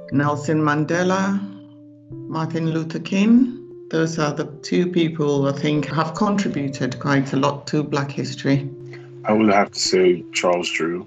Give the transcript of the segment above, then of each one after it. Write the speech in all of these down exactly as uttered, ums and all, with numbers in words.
Nelson Mandela, Martin Luther King. Those are the two people I think have contributed quite a lot to Black history. I would have to say Charles Drew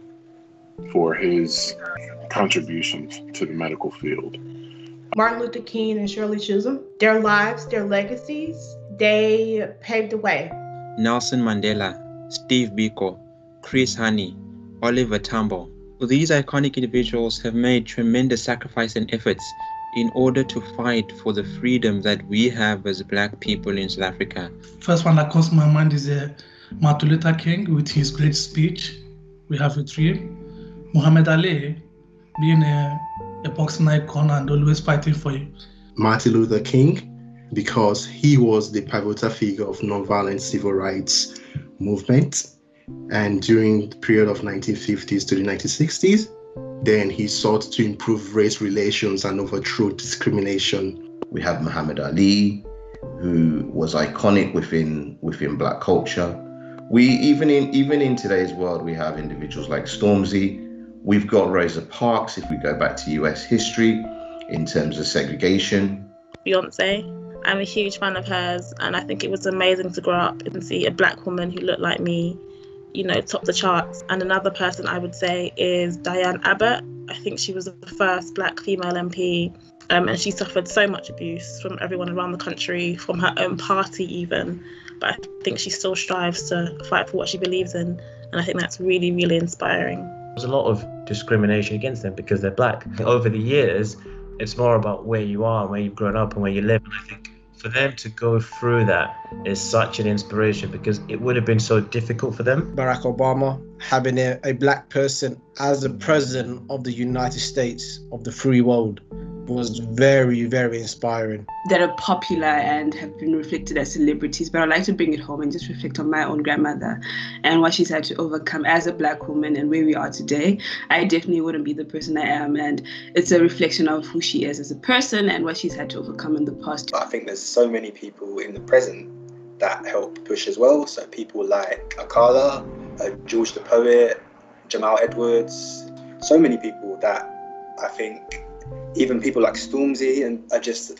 for his contributions to the medical field. Martin Luther King and Shirley Chisholm. Their lives, their legacies, they paved the way. Nelson Mandela, Steve Biko, Chris Hani, Oliver Tambo. These iconic individuals have made tremendous sacrifice and efforts in order to fight for the freedom that we have as Black people in South Africa. First one that comes to my mind is uh, Martin Luther King with his great speech. We have a tree. Muhammad Ali being a, a boxing icon and always fighting for you. Martin Luther King, because he was the pivotal figure of nonviolent civil rights movement. And during the period of nineteen fifties to the nineteen sixties, then he sought to improve race relations and overthrow discrimination. We have Muhammad Ali, who was iconic within within Black culture. We even in even in today's world, we have individuals like Stormzy. We've got Rosa Parks, if we go back to U S history, in terms of segregation. Beyonce, I'm a huge fan of hers, and I think it was amazing to grow up and see a Black woman who looked like me, you know, top the charts. And another person I would say is Diane Abbott. I think she was the first Black female M P, um, and she suffered so much abuse from everyone around the country, from her own party even. But I think she still strives to fight for what she believes in, and I think that's really, really inspiring. There's a lot of discrimination against them because they're Black. Over the years, it's more about where you are, where you've grown up and where you live. And I think for them to go through that is such an inspiration because it would have been so difficult for them. Barack Obama, having a, a Black person as the president of the United States of the free world was very, very inspiring. That are popular and have been reflected as celebrities, but I'd like to bring it home and just reflect on my own grandmother and what she's had to overcome as a Black woman and where we are today. I definitely wouldn't be the person I am, and it's a reflection of who she is as a person and what she's had to overcome in the past. I think there's so many people in the present that help push as well. So people like Akala, uh, George the Poet, Jamal Edwards, so many people that I think even people like Stormzy and are just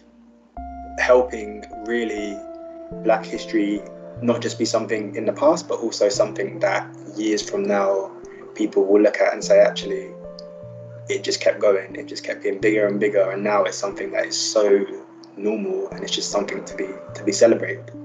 helping really Black history not just be something in the past, but also something that years from now people will look at and say, actually, it just kept going, it just kept getting bigger and bigger, and now it's something that is so normal and it's just something to be to be celebrated.